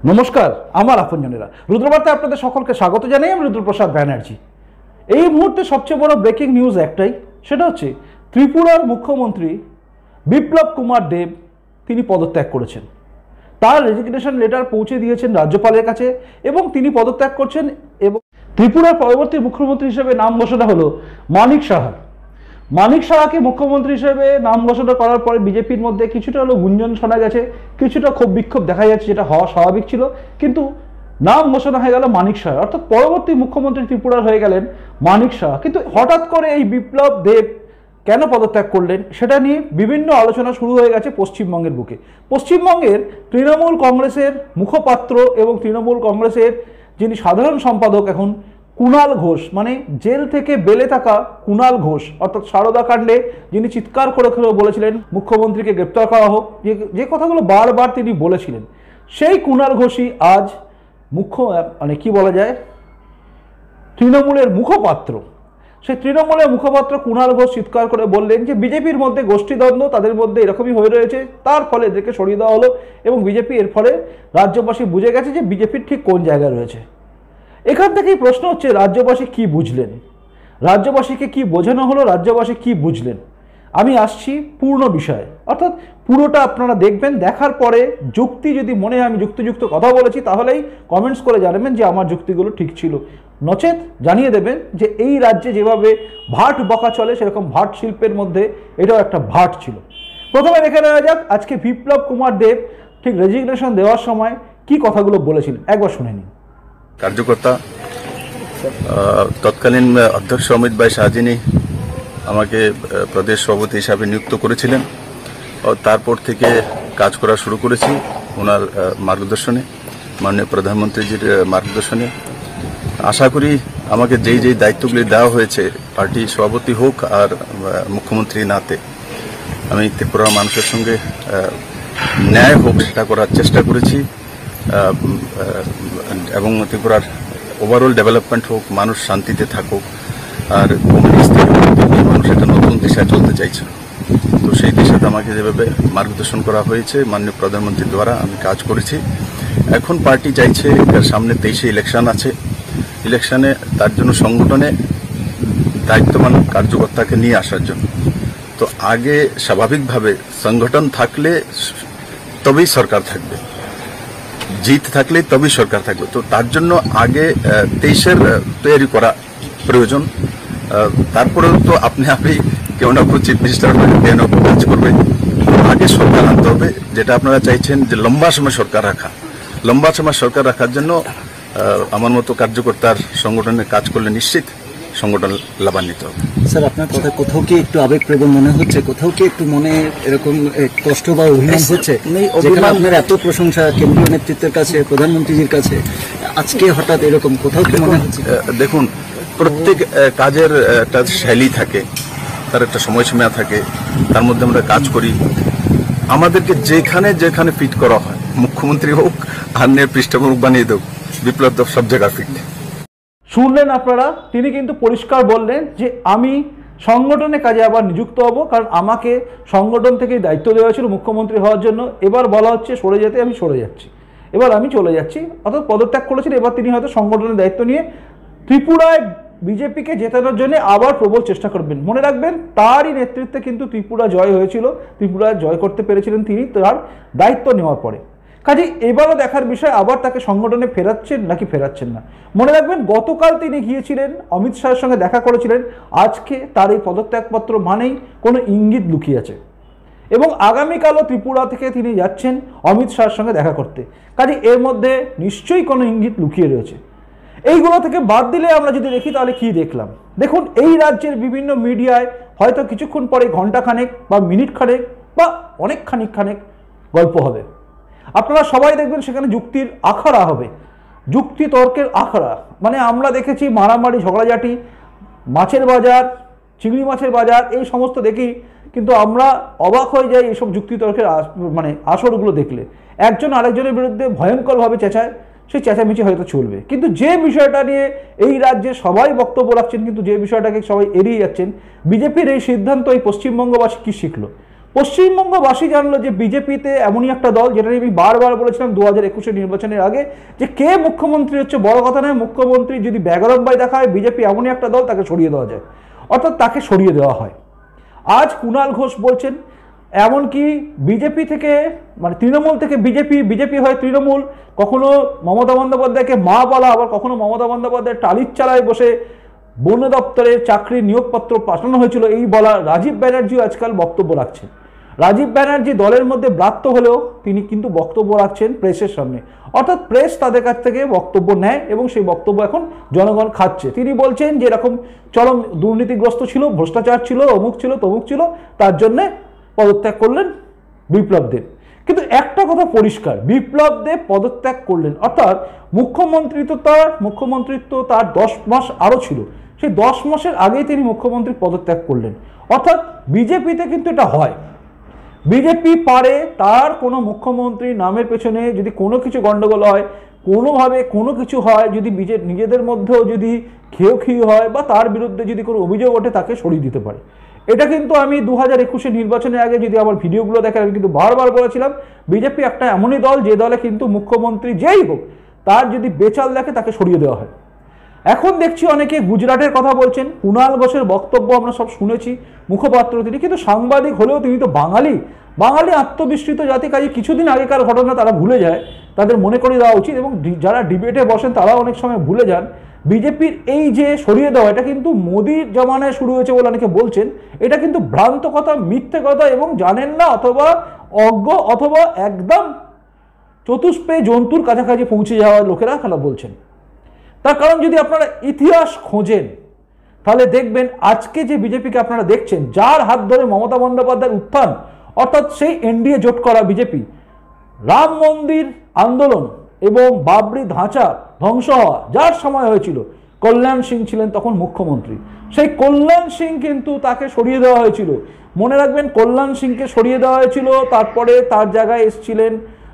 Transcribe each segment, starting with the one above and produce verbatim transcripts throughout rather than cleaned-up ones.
নমস্কার, আমার আপনজনেরা রুদ্রবার্তায় আপনাদের সকলকে স্বাগত জানাই। আমি রুদ্রপ্রসাদ ব্যানার্জি। এই মুহূর্তে সবচেয়ে বড় ব্রেকিং নিউজ একটাই, সেটা হচ্ছে ত্রিপুরার মুখ্যমন্ত্রী বিপ্লব কুমার দেব তিনি পদত্যাগ করেছেন। তার রেজিগনেশন লেটার পৌঁছে দিয়েছেন রাজ্যপালের কাছে এবং তিনি পদত্যাগ করছেন। এবং ত্রিপুরার পরবর্তী মুখ্যমন্ত্রী হিসেবে নাম ঘোষণা হলো মানিক সাহার। মানিক সাহাকে মুখ্যমন্ত্রী হিসেবে নাম ঘোষণা করার পরে বিজেপির মধ্যে কিছুটা হলো গুঞ্জন শোনা গেছে, কিছুটা ক্ষোভ বিক্ষোভ দেখা যাচ্ছে, যেটা হওয়া স্বাভাবিক ছিল। কিন্তু নাম ঘোষণা হয়ে গেল মানিক সাহা, অর্থাৎ পরবর্তী মুখ্যমন্ত্রী ত্রিপুরার হয়ে গেলেন মানিক সাহা। কিন্তু হঠাৎ করে এই বিপ্লব দেব কেন পদত্যাগ করলেন সেটা নিয়ে বিভিন্ন আলোচনা শুরু হয়ে গেছে পশ্চিমবঙ্গের বুকে। পশ্চিমবঙ্গের তৃণমূল কংগ্রেসের মুখপাত্র এবং তৃণমূল কংগ্রেসের যিনি সাধারণ সম্পাদক এখন কুণাল ঘোষ, মানে জেল থেকে বেলে থাকা কুণাল ঘোষ, অর্থাৎ সারদা কাণ্ডে যিনি চিৎকার করে করে বলেছিলেন মুখ্যমন্ত্রীকে গ্রেপ্তার করা হোক, যে যে কথাগুলো বারবার তিনি বলেছিলেন, সেই কুণাল ঘোষই আজ মুখ্য মানে কি বলা যায় তৃণমূলের মুখপাত্র। সেই তৃণমূলের মুখপাত্র কুণাল ঘোষ চিৎকার করে বললেন যে বিজেপির মধ্যে গোষ্ঠীদ্বন্দ্ব, তাদের মধ্যে এরকমই হয়ে রয়েছে, তার ফলে এদেরকে সরিয়ে দেওয়া হলো এবং বিজেপি এর ফলে রাজ্যবাসী বুঝে গেছে যে বিজেপির ঠিক কোন জায়গায় রয়েছে। এখান থেকেই প্রশ্ন হচ্ছে রাজ্যবাসী কি বুঝলেন, রাজ্যবাসীকে কি বোঝানো হলো, রাজ্যবাসী কি বুঝলেন। আমি আসছি পূর্ণ বিষয়ে, অর্থাৎ পুরোটা আপনারা দেখবেন। দেখার পরে যুক্তি যদি মনে হয় আমি যুক্তিযুক্ত কথা বলেছি, তাহলেই কমেন্টস করে জানাবেন যে আমার যুক্তিগুলো ঠিক ছিল, নচেত জানিয়ে দেবেন যে এই রাজ্যে যেভাবে ভাট বকা চলে সেরকম ভাট শিল্পের মধ্যে এটাও একটা ভাট ছিল। প্রথমে দেখে নেওয়া যাক আজকে বিপ্লব কুমার দেব ঠিক রেজিগনেশন দেওয়ার সময় কি কথাগুলো বলেছিলেন, একবার শুনে নিন। কার্যকর্তা তৎকালীন অধ্যক্ষ অমিত ভাই শাহজিনী আমাকে প্রদেশ সভাপতি হিসাবে নিযুক্ত করেছিলেন। তারপর থেকে কাজ করা শুরু করেছি ওনার মার্গদর্শনে, মাননীয় প্রধানমন্ত্রীজির মার্গদর্শনে। আশা করি আমাকে যেই যেই দায়িত্বগুলি দেওয়া হয়েছে পার্টি সভাপতি হোক আর মুখ্যমন্ত্রী নাতে, আমি ত্রিপুরার মানুষের সঙ্গে ন্যায় হোক সেটা করার চেষ্টা করেছি এবং ত্রিপুরার ওভারঅল ডেভেলপমেন্ট হোক, মানুষ শান্তিতে থাকুক, আর কমিউনিস্ট মানুষ একটা নতুন দিশায় চলতে চাইছে। তো সেই দিশাতে আমাকে যেভাবে মার্গদর্শন করা হয়েছে মাননীয় প্রধানমন্ত্রীর দ্বারা আমি কাজ করেছি। এখন পার্টি চাইছে সামনে তেইশে ইলেকশন আছে, ইলেকশনে তার জন্য সংগঠনে দায়িত্ববান কার্যকর্তাকে নিয়ে আসার জন্য। তো আগে স্বাভাবিকভাবে সংগঠন থাকলে তবেই সরকার থাকবে, জিত থাকলে তবেই সরকার থাকবে। তো তার জন্য আগে তেইশের তৈরি করা প্রয়োজন। তারপরেও তো আপনি আপনি কেউ না কেউ চিফ মিনিস্টার কেউ না কেউ কাজ করবে। আগে সরকার আনতে হবে, যেটা আপনারা চাইছেন যে লম্বা সময় সরকার রাখা। লম্বা সময় সরকার রাখার জন্য আমার মতো কার্যকর্তার সংগঠনে কাজ করলে নিশ্চিত সংগঠন লাভান্বিত হবে। স্যার, আপনার কথা কোথাও কি একটু আবেগপ্রবণ মনে হচ্ছে, কোথাও কি একটু মনে এরকম কষ্ট বা অভিমান হচ্ছে? আপনার এত প্রশংসা কেন্দ্রীয় নেতৃত্বের কাছে, প্রধানমন্ত্রীজির কাছে, আজকে হঠাৎ এরকম কোথাও কি মনে হচ্ছে? দেখুন, প্রত্যেক কাজের একটা শৈলী থাকে, তার একটা সময়সীমা থাকে, তার মধ্যে আমরা কাজ করি। আমাদেরকে যেখানে যেখানে ফিট করা হয়, মুখ্যমন্ত্রী হোক আর নিয়ে পৃষ্ঠপোষক বানিয়ে দেব, বিপ্লব দেব সব জায়গায় ফিট। শুনলেন আপনারা, তিনি কিন্তু পরিষ্কার বললেন যে আমি সংগঠনে কাজে আবার নিযুক্ত হব, কারণ আমাকে সংগঠন থেকেই দায়িত্ব দেওয়া ছিল মুখ্যমন্ত্রী হওয়ার জন্য। এবার বলা হচ্ছে সরে যেতে, আমি সরে যাচ্ছি, এবার আমি চলে যাচ্ছি, অর্থাৎ পদত্যাগ করেছেন। এবার তিনি হয়তো সংগঠনের দায়িত্ব নিয়ে ত্রিপুরায় বিজেপিকে জেতানোর জন্য আবার প্রবল চেষ্টা করবেন। মনে রাখবেন, তারই নেতৃত্বে কিন্তু ত্রিপুরা জয় হয়েছিল, ত্রিপুরা জয় করতে পেরেছিলেন তিনি তার দায়িত্ব নেওয়ার পরে। কাজে এবারও দেখার বিষয় আবার তাকে সংগঠনে ফেরাচ্ছেন নাকি ফেরাচ্ছেন না। মনে রাখবেন, গতকাল তিনি গিয়েছিলেন অমিত শাহের সঙ্গে দেখা করেছিলেন, আজকে তার এই পদত্যাগপত্র মানেই কোনো ইঙ্গিত লুকিয়ে আছে এবং আগামীকালও ত্রিপুরা থেকে তিনি যাচ্ছেন অমিত শাহের সঙ্গে দেখা করতে। কাজে এর মধ্যে নিশ্চয়ই কোনো ইঙ্গিত লুকিয়ে রয়েছে। এইগুলো থেকে বাদ দিলে আমরা যদি দেখি তাহলে কি দেখলাম। দেখুন, এই রাজ্যের বিভিন্ন মিডিয়ায় হয়তো কিছুক্ষণ পরে ঘন্টাখানেক বা মিনিট খানেক বা অনেক খানিক খানেক গল্প হবে। আপনারা সবাই দেখবেন সেখানে যুক্তির আখড়া হবে, যুক্তি তর্কের আখড়া। মানে আমরা দেখেছি মারামারি, ঝগড়াঝাটি, মাছের বাজার, চিংড়ি মাছের বাজার, এই সমস্ত দেখি, কিন্তু আমরা অবাক হয়ে যাই এইসব যুক্তি তর্কের মানে আসরগুলো দেখলে। একজন আরেকজনের বিরুদ্ধে ভয়ঙ্করভাবে চেঁচায়, সেই চেঁচামেচি হয়তো চলবে, কিন্তু যে বিষয়টা নিয়ে এই রাজ্যে সবাই বক্তব্য রাখছেন, কিন্তু যে বিষয়টাকে সবাই এড়িয়ে যাচ্ছেন, বিজেপির এই সিদ্ধান্ত এই পশ্চিমবঙ্গবাসী কী শিখলো? পশ্চিমবঙ্গবাসী জানলো যে বিজেপিতে এমনই একটা দল, যেটা আমি বারবার বলেছিলাম দু হাজার একুশের নির্বাচনের আগে, যে কে মুখ্যমন্ত্রী হচ্ছে বড় কথা নয়, মুখ্যমন্ত্রী যদি ব্যাগরম্বাই দেখায় বিজেপি এমনই একটা দল, তাকে সরিয়ে দেওয়া যায়, অর্থাৎ তাকে সরিয়ে দেওয়া হয়। আজ কুণাল ঘোষ বলছেন এমনকি বিজেপি থেকে মানে তৃণমূল থেকে বিজেপি, বিজেপি হয় তৃণমূল, কখনো মমতা বন্দ্যোপাধ্যায়কে মা বলা, আবার কখনো মমতা বন্দ্যোপাধ্যায় টালির চালায় বসে বন দপ্তরের চাকরির নিয়োগপত্র পাঠানো হয়েছিল এই বলা রাজীব ব্যানার্জিও আজকাল বক্তব্য রাখছেন। রাজীব ব্যানার্জি দলের মধ্যে ব্রাত্য হলেও তিনি কিন্তু বক্তব্য রাখছেন প্রেসের সামনে, অর্থাৎ প্রেস তাদের কাছ থেকে বক্তব্য নেয় এবং সেই বক্তব্য এখন জনগণ খাচ্ছে। তিনি বলছেন যে এরকম চরম দুর্নীতিগ্রস্ত ছিল, ভ্রষ্টাচার ছিল, অমুক ছিল তমুক ছিল, তার জন্যে পদত্যাগ করলেন বিপ্লব দেব। কিন্তু একটা কথা পরিষ্কার, বিপ্লব দেব পদত্যাগ করলেন, অর্থাৎ মুখ্যমন্ত্রিত্ব তার মুখ্যমন্ত্রিত্ব তার দশ মাস আরও ছিল, সেই দশ মাসের আগেই তিনি মুখ্যমন্ত্রী পদত্যাগ করলেন। অর্থাৎ বিজেপিতে কিন্তু এটা হয়, বিজেপি পারে তার কোনো মুখ্যমন্ত্রী নামের পেছনে যদি কোনো কিছু গণ্ডগোল হয়, কোনোভাবে কোনো কিছু হয়, যদি নিজেদের মধ্যেও যদি খেয়েও খেয়ে হয় বা তার বিরুদ্ধে যদি কোনো অভিযোগ ওঠে, তাকে সরিয়ে দিতে পারে। এটা কিন্তু আমি দু হাজার একুশে নির্বাচনের আগে যদি আমার ভিডিওগুলো দেখেন, আমি কিন্তু বারবার বলেছিলাম বিজেপি একটা এমনই দল যে দলে কিন্তু মুখ্যমন্ত্রী যেই হোক তার যদি বেচাল দেখে তাকে সরিয়ে দেওয়া হয়। এখন দেখছি অনেকে গুজরাটের কথা বলছেন, কুণাল ঘোষের বক্তব্য আমরা সব শুনেছি, মুখপাত্র তিনি, কিন্তু সাংবাদিক হলেও তিনি তো বাঙালি, বাঙালি আত্মবিস্মৃত জাতি, কাজে কিছুদিন আগেকার ঘটনা তারা ভুলে যায়, তাদের মনে করে দেওয়া উচিত। এবং যারা ডিবেটে বসেন তারা অনেক সময় ভুলে যান বিজেপির এই যে সরিয়ে দেওয়া, এটা কিন্তু মোদির জমানায় শুরু হয়েছে বলে অনেকে বলছেন, এটা কিন্তু ভ্রান্ত কথা, মিথ্যে কথা, এবং জানেন না অথবা অজ্ঞ অথবা একদম চতুষ্পে জন্তুর কাছাকাছি পৌঁছে যাওয়া লোকেরা তারা বলছেন। তার কারণ যদি আপনারা ইতিহাস খোঁজেন তাহলে দেখবেন আজকে যে বিজেপিকে আপনারা দেখছেন, যার হাত ধরে মমতা বন্দ্যোপাধ্যায়ের উত্থান, অর্থাৎ সেই এনডিএ জোট করা বিজেপি, রাম মন্দির আন্দোলন এবং বাবরি ধাঁচা ধ্বংস হওয়া যার সময় হয়েছিল, কল্যাণ সিং ছিলেন তখন মুখ্যমন্ত্রী, সেই কল্যাণ সিং কিন্তু তাকে সরিয়ে দেওয়া হয়েছিল। মনে রাখবেন কল্যাণ সিংকে সরিয়ে দেওয়া হয়েছিল, তারপরে তার জায়গায় এসছিলেন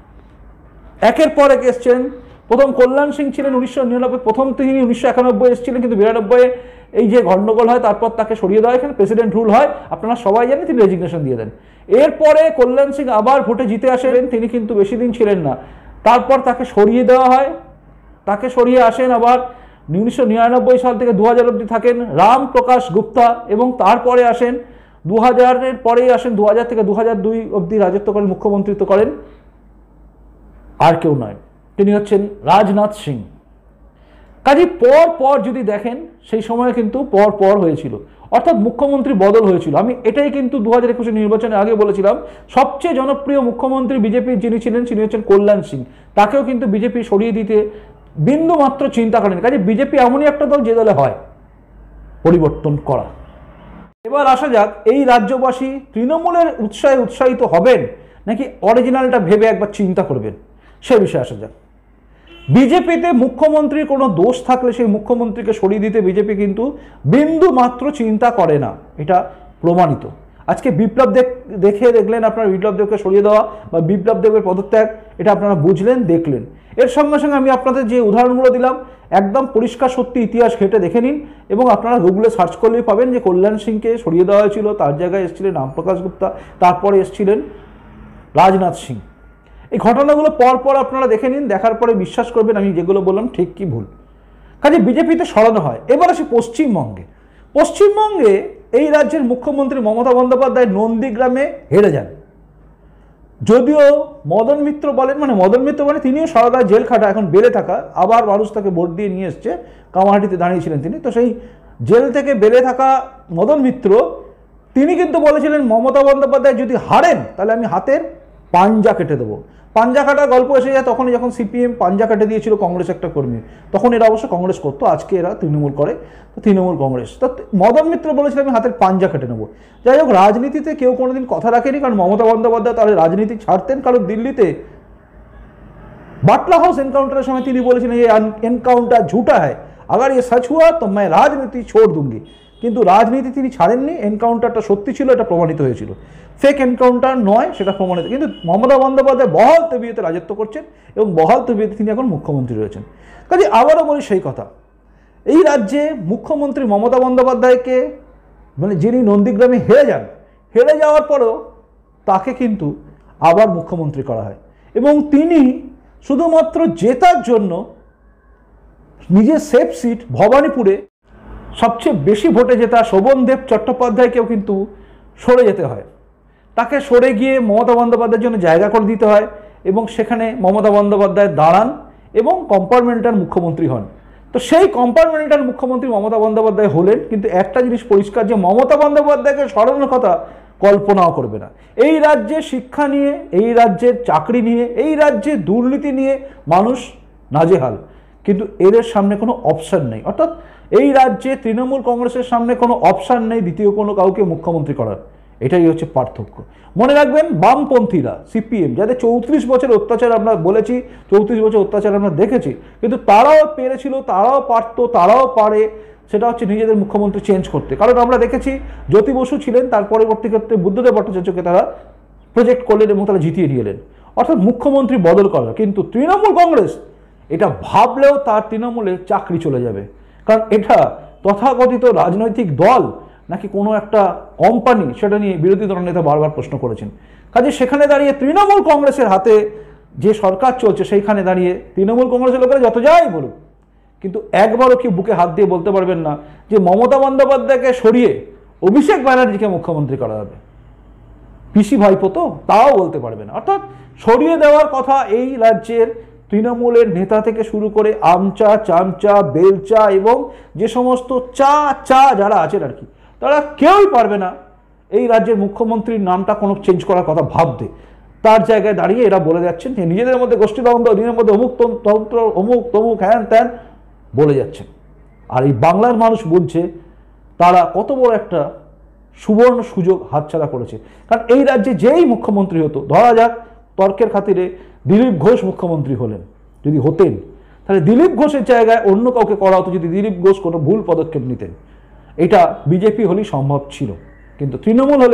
একের পর এক এসছেন। প্রথম কল্যাণ সিং ছিলেন উনিশশো নিরানব্বই, প্রথম তিনি উনিশশো একানব্বই এসেছিলেন, কিন্তু বিরানব্বই এই যে গণ্ডগোল হয় তারপর তাকে সরিয়ে দেওয়া হয়, এখানে প্রেসিডেন্ট রুল হয়, আপনারা সবাই জানেন, তিনি রেজিগনেশন দিয়ে দেন। এরপরে কল্যাণ সিং আবার ভোটে জিতে আসেন, তিনি কিন্তু বেশি দিন ছিলেন না, তারপর তাকে সরিয়ে দেওয়া হয়, তাকে সরিয়ে আসেন আবার উনিশশো নিরানব্বই সাল থেকে দু হাজার অব্দি থাকেন রাম প্রকাশ গুপ্তা, এবং তারপরে আসেন দু হাজারের পরেই আসেন দু হাজার থেকে দু হাজার দুই অব্দি রাজত্ব করেন, মুখ্যমন্ত্রিত্ব করেন আর কেউ নয়, তিনি হচ্ছেন রাজনাথ সিং। কাজে পর পর যদি দেখেন সেই সময় কিন্তু পর পর হয়েছিল, অর্থাৎ মুখ্যমন্ত্রী বদল হয়েছিল। আমি এটাই কিন্তু দু হাজার একুশে নির্বাচনের আগে বলেছিলাম, সবচেয়ে জনপ্রিয় মুখ্যমন্ত্রী বিজেপির যিনি ছিলেন তিনি হচ্ছেন কল্যাণ সিং, তাকেও কিন্তু বিজেপি সরিয়ে দিতে বিন্দু মাত্র চিন্তা করেন। কাজে বিজেপি এমনই একটা দল যে দলে হয় পরিবর্তন করা। এবার আসা যাক, এই রাজ্যবাসী তৃণমূলের উৎসাহে উৎসাহিত হবেন নাকি অরিজিনালটা ভেবে একবার চিন্তা করবেন, সে বিষয়ে আসা যাক। বিজেপিতে মুখ্যমন্ত্রীর কোনো দোষ থাকলে সেই মুখ্যমন্ত্রীকে সরিয়ে দিতে বিজেপি কিন্তু বিন্দু মাত্র চিন্তা করে না, এটা প্রমাণিত। আজকে বিপ্লব দেব দেখে দেখলেন আপনারা, বিপ্লব দেবকে সরিয়ে দেওয়া বা বিপ্লব দেবের পদত্যাগ, এটা আপনারা বুঝলেন, দেখলেন। এর সঙ্গে সঙ্গে আমি আপনাদের যে উদাহরণগুলো দিলাম একদম পরিষ্কার সত্যি ইতিহাস ঘেটে দেখে নিন, এবং আপনারা গুগলে সার্চ করলেই পাবেন যে কল্যাণ সিংকে সরিয়ে দেওয়া হয়েছিল, তার জায়গায় এসেছিলেন রামপ্রকাশ গুপ্তা, তারপরে এসেছিলেন রাজনাথ সিং। এই ঘটনাগুলো পর পর আপনারা দেখে নিন, দেখার পরে বিশ্বাস করবেন আমি যেগুলো বললাম ঠিক কি ভুল। কাজে বিজেপিতে সরানো হয়। এবার আসি পশ্চিমবঙ্গে। পশ্চিমবঙ্গে এই রাজ্যের মুখ্যমন্ত্রী মমতা বন্দ্যোপাধ্যায় নন্দীগ্রামে হেরে যান, যদিও মদন মিত্র বলেন, মানে মদন মিত্র মানে তিনিও সারদা জেল খাটা, এখন বেলে থাকা, আবার মানুষ তাকে ভোট দিয়ে নিয়ে এসছে, কামাহাটিতে দাঁড়িয়েছিলেন তিনি, তো সেই জেল থেকে বেলে থাকা মদন মিত্র তিনি কিন্তু বলেছিলেন মমতা বন্দ্যোপাধ্যায় যদি হারেন তাহলে আমি হাতের পাঞ্জা কেটে দেবো। পাঞ্জা কাটার গল্প এসে যায় তখনই, যখন সিপিএম পাঞ্জা কেটে দিয়েছিল কংগ্রেস একটা কর্মী, তখন এরা অবশ্য কংগ্রেস করতো, আজকে এরা তৃণমূল করে, তো তৃণমূল কংগ্রেস। তো মদন মিত্র বলেছিল আমি হাতের পাঞ্জা কেটে নেবো। যাই হোক, রাজনীতিতে কেউ কোনোদিন কথা রাখেনি, কারণ মমতা বন্দ্যোপাধ্যায় তাহলে রাজনীতি ছাড়তেন, কারণ দিল্লিতে বাটলা হাউস এনকাউন্টারের সময় তিনি বলেছিলেন এই এনকাউন্টার ঝুটা হ্যায়, আগার ये सच हुआ तो मैं রাজনীতি छोड़ दूंगी। কিন্তু রাজনীতি তিনি ছাড়েননি, এনকাউন্টারটা সত্যি ছিল, এটা প্রমাণিত হয়েছিল, ফেক এনকাউন্টার নয় সেটা প্রমাণিত। কিন্তু মমতা বন্দ্যোপাধ্যায় বহাল তবিয়তে রাজত্ব করছেন এবং বহাল তবিয়তে তিনি এখন মুখ্যমন্ত্রী রয়েছেন। কাজে আবারও বলি সেই কথা, এই রাজ্যে মুখ্যমন্ত্রী মমতা বন্দ্যোপাধ্যায়কে, মানে যিনি নন্দীগ্রামে হেরে যান, হেরে যাওয়ার পরেও তাকে কিন্তু আবার মুখ্যমন্ত্রী করা হয় এবং তিনি শুধুমাত্র জেতার জন্য নিজের সেফ সিট ভবানীপুরে সবচেয়ে বেশি ভোটে জেতা শোভনদেব চট্টোপাধ্যায়কেও কিন্তু সরে যেতে হয়। তাকে সরে গিয়ে মমতা বন্দ্যোপাধ্যায়ের জন্য জায়গা করে দিতে হয় এবং সেখানে মমতা বন্দ্যোপাধ্যায় দাঁড়ান এবং কম্পার্টমেন্টাল মুখ্যমন্ত্রী হন। তো সেই কম্পার্টমেন্টাল মুখ্যমন্ত্রী মমতা বন্দ্যোপাধ্যায় হলেন, কিন্তু একটা জিনিস পরিষ্কার যে মমতা বন্দ্যোপাধ্যায়কে সরানোর কথা কল্পনাও করবে না। এই রাজ্যে শিক্ষা নিয়ে, এই রাজ্যের চাকরি নিয়ে, এই রাজ্যে দুর্নীতি নিয়ে মানুষ নাজেহাল, কিন্তু এদের সামনে কোনো অপশান নেই। অর্থাৎ এই রাজ্যে তৃণমূল কংগ্রেসের সামনে কোনো অপশান নেই দ্বিতীয় কোনো কাউকে মুখ্যমন্ত্রী করার। এটাই হচ্ছে পার্থক্য। মনে রাখবেন, বামপন্থীরা, সিপিএম, যাদের চৌত্রিশ বছর অত্যাচার আমরা বলেছি, চৌত্রিশ বছর অত্যাচার আমরা দেখেছি, কিন্তু তারাও পেরেছিল, তারাও পারত, তারাও পারে, সেটা হচ্ছে নিজেদের মুখ্যমন্ত্রী চেঞ্জ করতে। কারণ আমরা দেখেছি জ্যোতি বসু ছিলেন, তার পরবর্তী ক্ষেত্রে বুদ্ধদেব ভট্টাচার্যকে তারা প্রজেক্ট করলেন এবং তারা জিতিয়ে নিয়ে এলেন, অর্থাৎ মুখ্যমন্ত্রী বদল করা। কিন্তু তৃণমূল কংগ্রেস এটা ভাবলেও তার তৃণমূলে চাকরি চলে যাবে, কারণ এটা তথাকথিত রাজনৈতিক দল নাকি কোনো একটা কোম্পানি, সেটা নিয়ে বিরোধী দলনেতা বারবার প্রশ্ন করেছেন। কাজে সেখানে দাঁড়িয়ে তৃণমূল কংগ্রেসের হাতে যে সরকার চলছে, সেইখানে দাঁড়িয়ে তৃণমূল কংগ্রেসের লোকেরা যত যাই বলুক, কিন্তু একবারও কি বুকে হাত দিয়ে বলতে পারবেন না যে মমতা বন্দ্যোপাধ্যায়কে সরিয়ে অভিষেক ব্যানার্জিকে মুখ্যমন্ত্রী করা হবে। পিসি ভাইপো তো, তাও বলতে পারবে না। অর্থাৎ সরিয়ে দেওয়ার কথা এই রাজ্যের তৃণমূলের নেতা থেকে শুরু করে আমচা, চামচা, বেলচা এবং যে সমস্ত চা চা যারা আছেন আর কি, তারা কেউই পারবে না এই রাজ্যের মুখ্যমন্ত্রীর নামটা কোনো চেঞ্জ করার কথা ভাবতে। তার জায়গায় দাঁড়িয়ে এরা বলে যাচ্ছেন যে নিজেদের মধ্যে গোষ্ঠীদ্বন্দ্ব, নিজেদের মধ্যে অমুক তন্ত্র, অমুক তমুক, হ্যান ত্যান বলে যাচ্ছেন। আর এই বাংলার মানুষ বলছে তারা কত বড় একটা সুবর্ণ সুযোগ হাতছাড়া করেছে। কারণ এই রাজ্যে যেই মুখ্যমন্ত্রী হতো, ধরা যাক তর্কের খাতিরে দিলীপ ঘোষ মুখ্যমন্ত্রী হলেন, যদি হতেন, তাহলে দিলীপ ঘোষের জায়গায় অন্য কাউকে করা হতো যদি দিলীপ ঘোষ কোনো ভুল পদক্ষেপ নিতেন। এটা বিজেপি হলেই সম্ভব ছিল, কিন্তু তৃণমূল হলে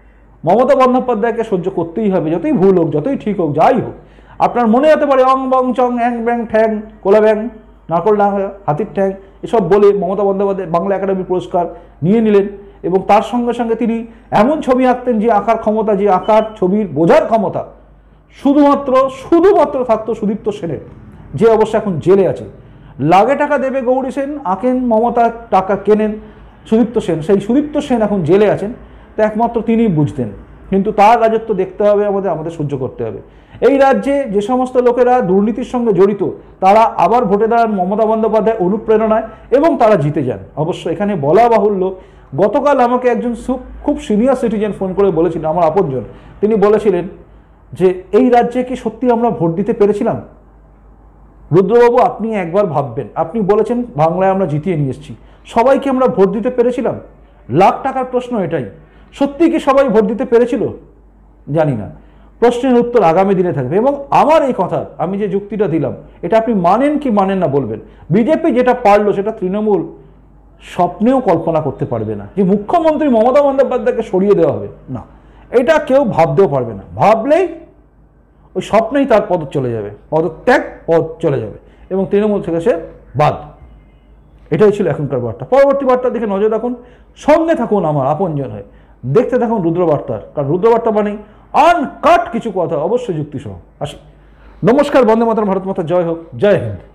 মমতা বন্দ্যোপাধ্যায়কে সহ্য করতেই হবে, যতই ভুল হোক, যতই ঠিক হোক, যাই হোক। আপনার মনে হতে পারে অং বং চং, অ্যাং ব্যাং ঠ্যাং, কোলা ব্যাং, নারকল ডাঙা, হাতির ঠ্যাং, এসব বলে মমতা বন্দ্যোপাধ্যায় বাংলা একাডেমি পুরস্কার নিয়ে নিলেন এবং তার সঙ্গে সঙ্গে তিনি এমন ছবি আঁকতেন যে আঁকার ক্ষমতা, যে আঁকার ছবির বোঝার ক্ষমতা শুধুমাত্র শুধুমাত্র থাকতো সুদীপ্ত সেনের, যে অবস্থা এখন জেলে আছে। লাগে টাকা দেবে গৌরী সেন, আঁকেন মমতা, টাকা কেনেন সুদীপ্ত সেন। সেই সুদীপ্ত সেন এখন জেলে আছেন, তো একমাত্র তিনিই বুঝতেন। কিন্তু তার রাজত্ব দেখতে হবে আমাদের, আমাদের সহ্য করতে হবে। এই রাজ্যে যে সমস্ত লোকেরা দুর্নীতির সঙ্গে জড়িত, তারা আবার ভোটে দাঁড়ান মমতা বন্দ্যোপাধ্যায় অনুপ্রেরণায় এবং তারা জিতে যান। অবশ্য এখানে বলা বাহুল্য, গতকাল আমাকে একজন খুব সিনিয়র সিটিজেন ফোন করে বলেছিলেন, আমার আপনজন, তিনি বলেছিলেন যে এই রাজ্যে কি সত্যি আমরা ভোট দিতে পেরেছিলাম? রুদ্রবাবু, আপনি একবার ভাববেন, আপনি বলেছেন বাংলায় আমরা জিতিয়ে নিয়ে এসেছি, সবাইকে আমরা ভোট দিতে পেরেছিলাম? লাখ টাকার প্রশ্ন এটাই। সত্যি কি সবাই ভোট দিতে পেরেছিল? জানি না। প্রশ্নের উত্তর আগামী দিনে থাকবে। এবং আমার এই কথা, আমি যে যুক্তিটা দিলাম, এটা আপনি মানেন কি মানেন না বলবেন। বিজেপি যেটা পারলো সেটা তৃণমূল স্বপ্নেও কল্পনা করতে পারবে না, যে মুখ্যমন্ত্রী মমতা বন্দ্যোপাধ্যায়কে সরিয়ে দেওয়া হবে। না, এটা কেউ ভাবতেও পারবে না। ভাবলেই ওই স্বপ্নেই তার পদ চলে যাবে, পদত্যাগ, পদ চলে যাবে এবং তৃণমূল থেকে সে বাদ। এটাই ছিল এখনকার বার্তা। পরবর্তী বার্তার দিকে নজর রাখুন, সঙ্গে থাকুন আমার আপনজন হয়ে, দেখতে থাকুন রুদ্রবার্তার, কারণ রুদ্রবার্তা মানে আনকাট কিছু কথা, অবশ্যই যুক্তিসহ। আসি, নমস্কার, বন্দে মাতরম, ভারত মাতা জয় হোক, জয় হিন্দ।